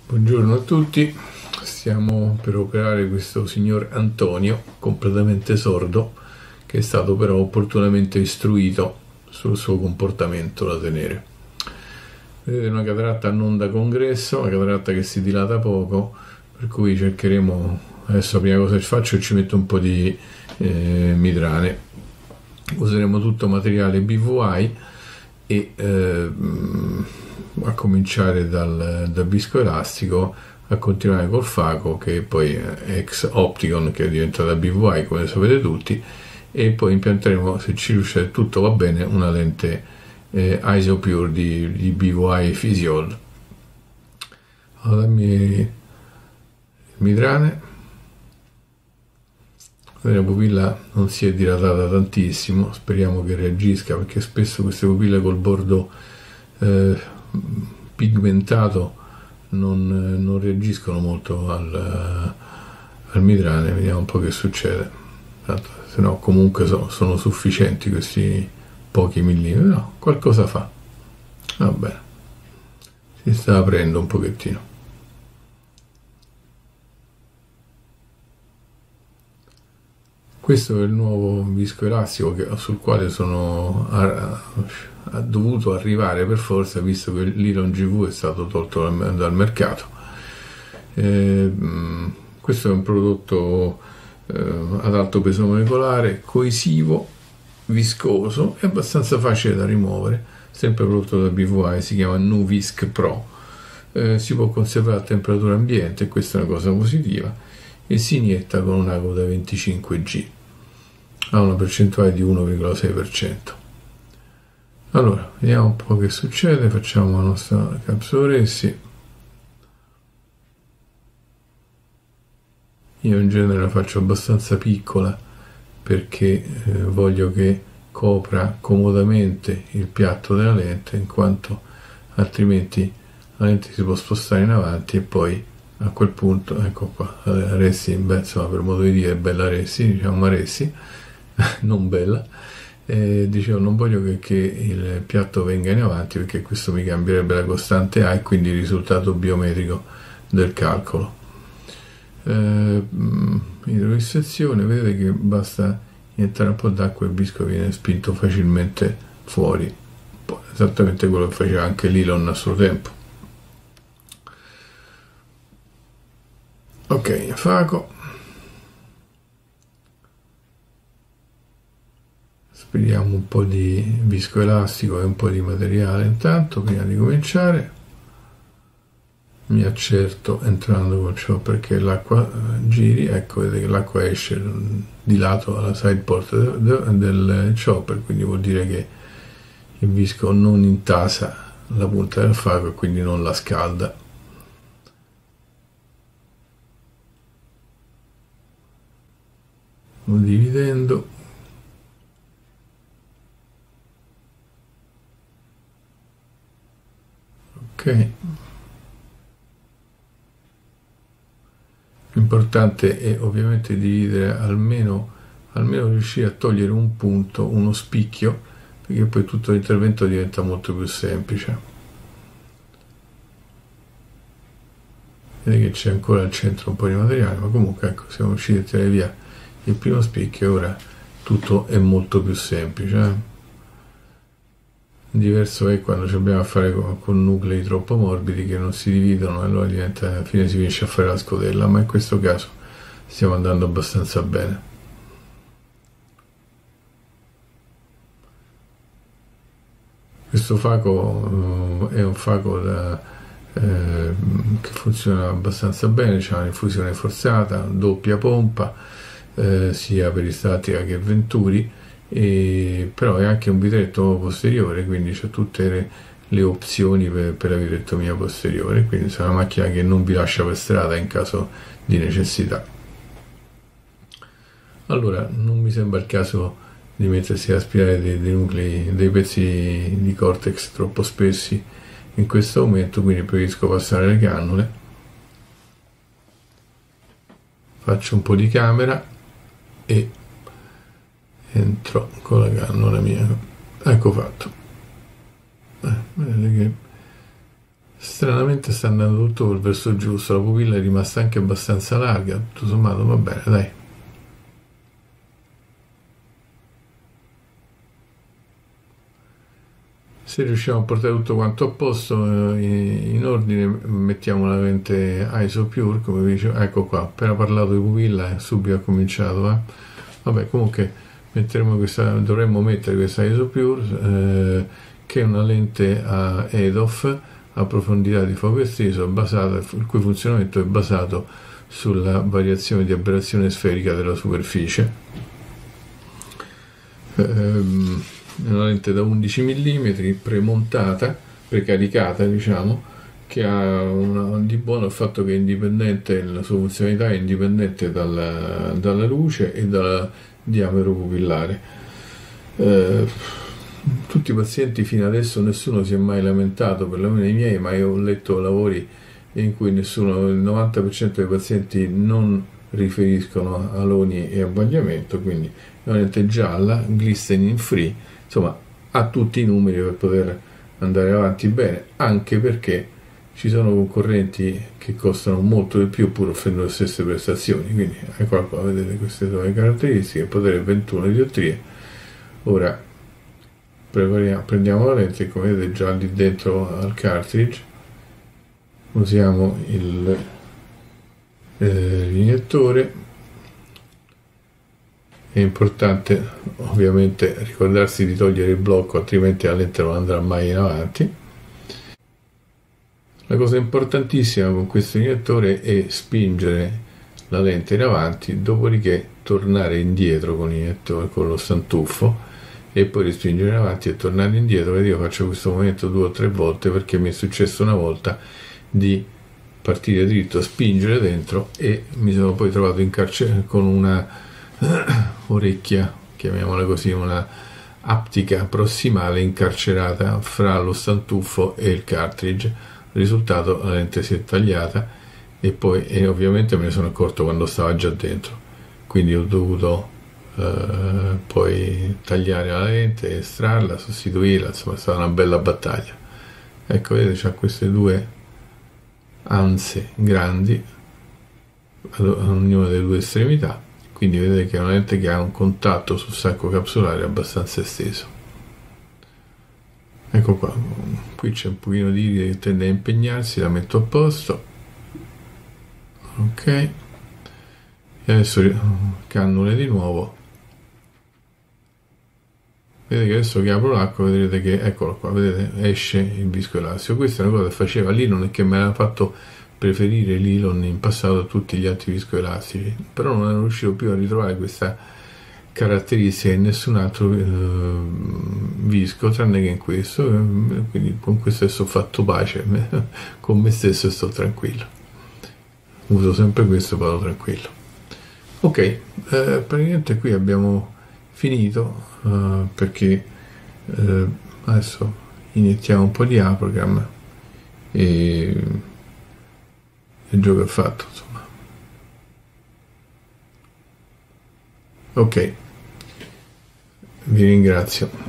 Buongiorno a tutti, stiamo per operare questo signor Antonio, completamente sordo, che è stato però opportunamente istruito sul suo comportamento da tenere. Vedete, una cataratta non da congresso, una cataratta che si dilata poco, per cui cercheremo, adesso la prima cosa che faccio è ci metto un po' di mitrane. Useremo tutto materiale BVI e a cominciare dal viscoelastico, a continuare col Faco, che poi è ex Opticon, che è diventata BVI come sapete tutti, e poi impianteremo, se ci riuscite tutto va bene, una lente ISOPURE di BVI Physiol. Allora, dammi il mitrane. La pupilla non si è dilatata tantissimo, speriamo che reagisca, perché spesso queste pupille col bordo pigmentato non reagiscono molto al mitrane. Vediamo un po' che succede. Tanto, se no comunque sono sufficienti questi pochi millimetri. No, qualcosa fa. Va bene, si sta aprendo un pochettino. Questo è il nuovo viscoelastico sul quale sono dovuto arrivare per forza, visto che l'Elon GV è stato tolto dal mercato. Questo è un prodotto ad alto peso molecolare, coesivo, viscoso e abbastanza facile da rimuovere, sempre prodotto da BVI, si chiama NuVisc Pro. Si può conservare a temperatura ambiente, questa è una cosa positiva, e si inietta con un ago da 25G. Ha una percentuale di 1,6%. Allora, vediamo un po' che succede. Facciamo la nostra capsula Ressi. Io in genere la faccio abbastanza piccola perché voglio che copra comodamente il piatto della lente, in quanto altrimenti la lente si può spostare in avanti e poi a quel punto, ecco qua, la Ressi, insomma, per modo di dire, bella Ressi, diciamo una Ressi non bella, dicevo, non voglio che il piatto venga in avanti, perché questo mi cambierebbe la costante A e quindi il risultato biometrico del calcolo. Idroissezione, vedete che basta iniettare un po' d'acqua e il visco viene spinto facilmente fuori, esattamente quello che faceva anche l'Elon a suo tempo. Ok, Faco. Speriamo un po' di viscoelastico e un po' di materiale intanto prima di cominciare. Mi accerto entrando con ciò perché l'acqua giri, ecco, vedete che l'acqua esce di lato alla side port del chopper, quindi vuol dire che il visco non intasa la punta del Faco e quindi non la scalda. Sto dividendo. Ok, l'importante è ovviamente dividere, almeno riuscire a togliere un punto, uno spicchio, perché poi tutto l'intervento diventa molto più semplice. Vedete che c'è ancora al centro un po' di materiale, ma comunque ecco, siamo riusciti a tirare via il primo spicchio e ora tutto è molto più semplice. Diverso è quando ci abbiamo a fare con nuclei troppo morbidi che non si dividono e allora alla fine si finisce a fare la scodella, ma in questo caso stiamo andando abbastanza bene. Questo Faco è un Faco che funziona abbastanza bene, c'è un'infusione forzata, doppia pompa, sia peristatica che venturi, però è anche un vitretto posteriore, quindi c'è tutte le opzioni per la vitrectomia posteriore, quindi è una macchina che non vi lascia per strada in caso di necessità. Allora, non mi sembra il caso di mettersi a aspirare dei nuclei, dei pezzi di cortex troppo spessi in questo momento, quindi preferisco passare le cannule. Faccio un po' di camera e entro con la cannula mia. Ecco fatto. Vedete che stranamente sta andando tutto per verso giusto, la pupilla è rimasta anche abbastanza larga, tutto sommato va bene, dai. Se riusciamo a portare tutto quanto a posto, in ordine, mettiamo la lente ISO Pure, come dicevo, ecco qua, appena parlato di pupilla subito ha cominciato, vabbè, comunque dovremmo mettere questa ISO Pure, che è una lente a EDOF a profondità di fuoco esteso, il cui funzionamento è basato sulla variazione di aberrazione sferica della superficie. Una lente da 11 mm premontata, precaricata, diciamo, che ha di buono il fatto che è indipendente, la sua funzionalità è indipendente dalla luce e dal diametro pupillare. Tutti i pazienti fino adesso, nessuno si è mai lamentato, perlomeno i miei, ma io ho letto lavori in cui il 90% dei pazienti non riferiscono aloni e abbagliamento, quindi è una lente gialla, glistening free, insomma ha tutti i numeri per poter andare avanti bene, anche perché ci sono concorrenti che costano molto di più pur offrendo le stesse prestazioni. Quindi eccola qua, vedete queste due caratteristiche, potere 21 dioptrie. Ora prendiamo la lente, come vedete già lì dentro al cartridge, usiamo l'iniettore. È importante ovviamente ricordarsi di togliere il blocco, altrimenti la lente non andrà mai in avanti. La cosa importantissima con questo iniettore è spingere la lente in avanti, dopodiché tornare indietro con l'iniettore, con lo stantuffo, e poi rispingere in avanti e tornare indietro. Ed io faccio questo movimento 2 o 3 volte perché mi è successo una volta di partire dritto, spingere dentro e mi sono poi trovato in carcere con una orecchia, chiamiamola così, una aptica prossimale incarcerata fra lo stantuffo e il cartridge. Risultato, la lente si è tagliata e ovviamente me ne sono accorto quando stava già dentro, quindi ho dovuto poi tagliare la lente, estrarla, sostituirla, insomma è stata una bella battaglia. Ecco, vedete, c'ha queste due anse grandi ad ognuna delle due estremità, quindi vedete che è una lente che ha un contatto sul sacco capsulare abbastanza esteso. Ecco qua, qui c'è un pochino di iride che tende a impegnarsi, la metto a posto, ok, e adesso cannule di nuovo. Vedete che adesso che apro l'acqua, vedrete che, eccolo qua, vedete, esce il viscoelastico. Questa è una cosa che faceva Lilon e che mi ha fatto preferire Lilon in passato a tutti gli altri viscoelastici, però non ero riuscito più a ritrovare questa caratteristica in nessun altro visco tranne che in questo, quindi con questo adesso ho fatto pace con me stesso e sto tranquillo, uso sempre questo e vado tranquillo. Ok, praticamente qui abbiamo finito, perché adesso iniziamo un po' di Aprogram e il gioco è fatto, insomma. Ok, vi ringrazio.